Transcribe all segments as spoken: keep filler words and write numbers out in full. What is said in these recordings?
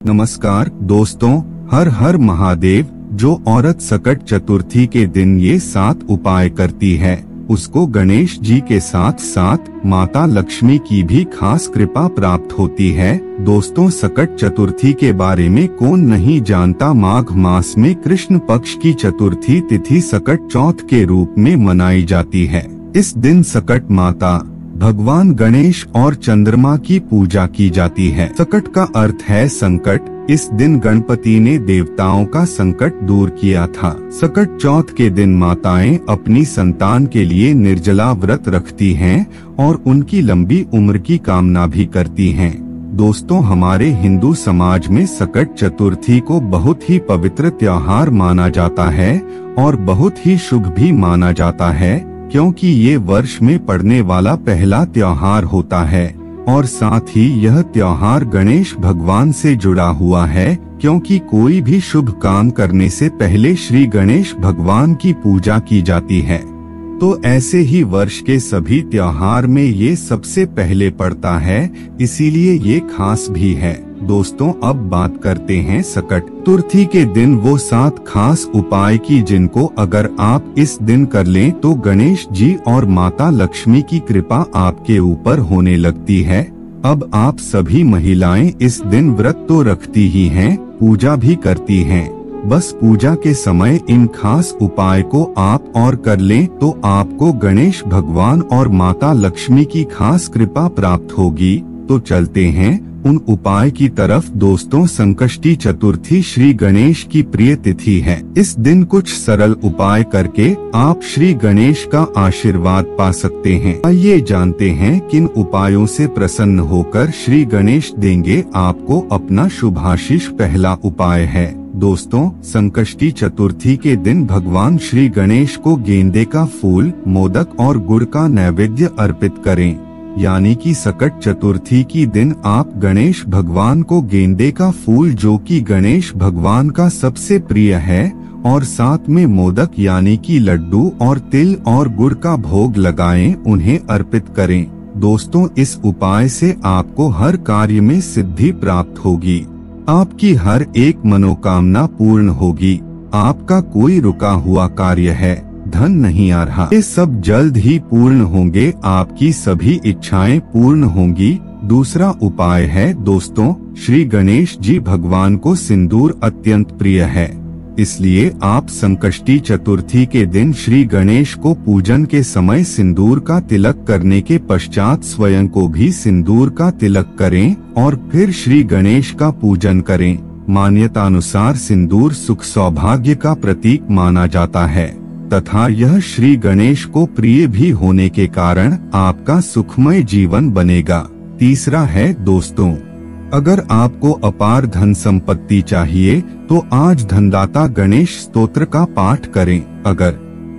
नमस्कार दोस्तों, हर हर महादेव। जो औरत सकट चतुर्थी के दिन ये सात उपाय करती है उसको गणेश जी के साथ साथ माता लक्ष्मी की भी खास कृपा प्राप्त होती है। दोस्तों, सकट चतुर्थी के बारे में कौन नहीं जानता। माघ मास में कृष्ण पक्ष की चतुर्थी तिथि सकट चौथ के रूप में मनाई जाती है। इस दिन सकट माता, भगवान गणेश और चंद्रमा की पूजा की जाती है। सकट का अर्थ है संकट। इस दिन गणपति ने देवताओं का संकट दूर किया था। सकट चौथ के दिन माताएं अपनी संतान के लिए निर्जला व्रत रखती हैं और उनकी लंबी उम्र की कामना भी करती हैं। दोस्तों, हमारे हिंदू समाज में सकट चतुर्थी को बहुत ही पवित्र त्योहार माना जाता है और बहुत ही शुभ भी माना जाता है, क्योंकि ये वर्ष में पड़ने वाला पहला त्योहार होता है और साथ ही यह त्योहार गणेश भगवान से जुड़ा हुआ है, क्योंकि कोई भी शुभ काम करने से पहले श्री गणेश भगवान की पूजा की जाती है। तो ऐसे ही वर्ष के सभी त्योहार में ये सबसे पहले पड़ता है, इसीलिए ये खास भी है। दोस्तों, अब बात करते हैं सकट चतुर्थी के दिन वो सात खास उपाय की जिनको अगर आप इस दिन कर लें तो गणेश जी और माता लक्ष्मी की कृपा आपके ऊपर होने लगती है। अब आप सभी महिलाएं इस दिन व्रत तो रखती ही हैं, पूजा भी करती हैं। बस पूजा के समय इन खास उपाय को आप और कर लें तो आपको गणेश भगवान और माता लक्ष्मी की खास कृपा प्राप्त होगी। तो चलते हैं उन उपाय की तरफ। दोस्तों, संकष्टी चतुर्थी श्री गणेश की प्रिय तिथि है। इस दिन कुछ सरल उपाय करके आप श्री गणेश का आशीर्वाद पा सकते हैं। आइए जानते हैं किन उपायों से प्रसन्न होकर श्री गणेश देंगे आपको अपना शुभाशीष। पहला उपाय है दोस्तों, संकष्टी चतुर्थी के दिन भगवान श्री गणेश को गेंदे का फूल, मोदक और गुड़ का नैवेद्य अर्पित करें। यानी कि सकट चतुर्थी की दिन आप गणेश भगवान को गेंदे का फूल, जो कि गणेश भगवान का सबसे प्रिय है, और साथ में मोदक यानी कि लड्डू और तिल और गुड़ का भोग लगाएं, उन्हें अर्पित करें। दोस्तों, इस उपाय से आपको हर कार्य में सिद्धि प्राप्त होगी। आपकी हर एक मनोकामना पूर्ण होगी। आपका कोई रुका हुआ कार्य है, धन नहीं आ रहा, ये सब जल्द ही पूर्ण होंगे। आपकी सभी इच्छाएं पूर्ण होंगी। दूसरा उपाय है दोस्तों, श्री गणेश जी भगवान को सिंदूर अत्यंत प्रिय है, इसलिए आप संकष्टी चतुर्थी के दिन श्री गणेश को पूजन के समय सिंदूर का तिलक करने के पश्चात स्वयं को भी सिंदूर का तिलक करें और फिर श्री गणेश का पूजन करें। मान्यतानुसार सिंदूर सुख सौभाग्य का प्रतीक माना जाता है तथा यह श्री गणेश को प्रिय भी होने के कारण आपका सुखमय जीवन बनेगा। तीसरा है दोस्तों, अगर आपको अपार धन संपत्ति चाहिए तो आज धनदाता गणेश स्तोत्र का पाठ करें। अगर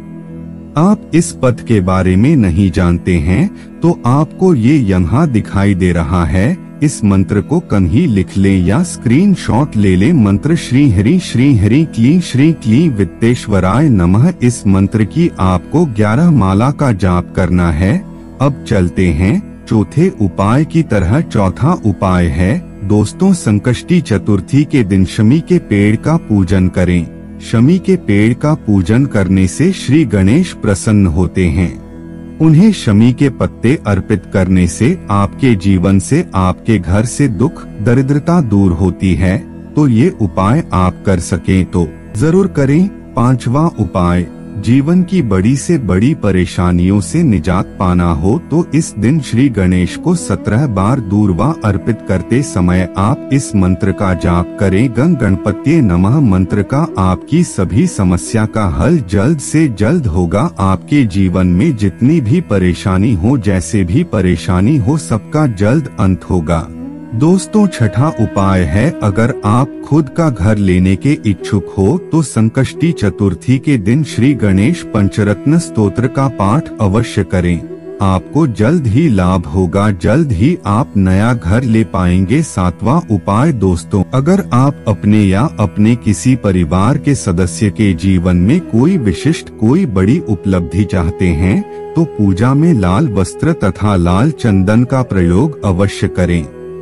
आप इस पद के बारे में नहीं जानते हैं तो आपको ये यहाँ दिखाई दे रहा है। इस मंत्र को कहीं लिख लें या स्क्रीनशॉट ले लें। मंत्र श्री हरि श्री हरि क्लीं श्री क्लीं वित्तेश्वराय नमः। इस मंत्र की आपको ग्यारह माला का जाप करना है। अब चलते हैं चौथे उपाय की तरह। चौथा उपाय है दोस्तों, संकष्टी चतुर्थी के दिन शमी के पेड़ का पूजन करें। शमी के पेड़ का पूजन करने से श्री गणेश प्रसन्न होते हैं। उन्हें शमी के पत्ते अर्पित करने से आपके जीवन से, आपके घर से दुख दरिद्रता दूर होती है। तो ये उपाय आप कर सकें तो जरूर करें। पांचवा उपाय, जीवन की बड़ी से बड़ी परेशानियों से निजात पाना हो तो इस दिन श्री गणेश को सत्रह बार दूर्वा अर्पित करते समय आप इस मंत्र का जाप करें। गं गणपत्ये नमः मंत्र का आपकी सभी समस्या का हल जल्द से जल्द होगा। आपके जीवन में जितनी भी परेशानी हो, जैसे भी परेशानी हो, सबका जल्द अंत होगा। दोस्तों, छठा उपाय है, अगर आप खुद का घर लेने के इच्छुक हो तो संकष्टी चतुर्थी के दिन श्री गणेश पंचरत्न स्तोत्र का पाठ अवश्य करें। आपको जल्द ही लाभ होगा, जल्द ही आप नया घर ले पाएंगे। सातवां उपाय दोस्तों, अगर आप अपने या अपने किसी परिवार के सदस्य के जीवन में कोई विशिष्ट, कोई बड़ी उपलब्धि चाहते हैं तो पूजा में लाल वस्त्र तथा लाल चंदन का प्रयोग अवश्य करें।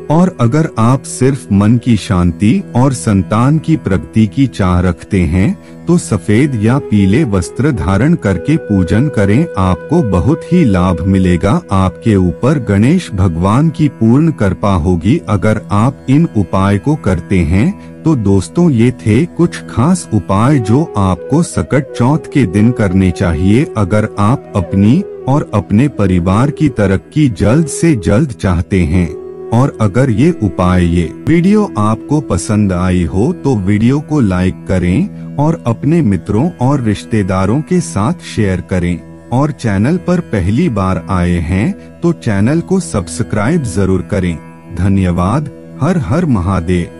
और अगर आप सिर्फ मन की शांति और संतान की प्रगति की चाह रखते हैं तो सफेद या पीले वस्त्र धारण करके पूजन करें, आपको बहुत ही लाभ मिलेगा। आपके ऊपर गणेश भगवान की पूर्ण कृपा होगी अगर आप इन उपाय को करते हैं। तो दोस्तों, ये थे कुछ खास उपाय जो आपको सकट चौथ के दिन करने चाहिए अगर आप अपनी और अपने परिवार की तरक्की जल्द से जल्द चाहते हैं। और अगर ये उपाय ये वीडियो आपको पसंद आई हो तो वीडियो को लाइक करें और अपने मित्रों और रिश्तेदारों के साथ शेयर करें। और चैनल पर पहली बार आए हैं तो चैनल को सब्सक्राइब जरूर करें। धन्यवाद। हर हर महादेव।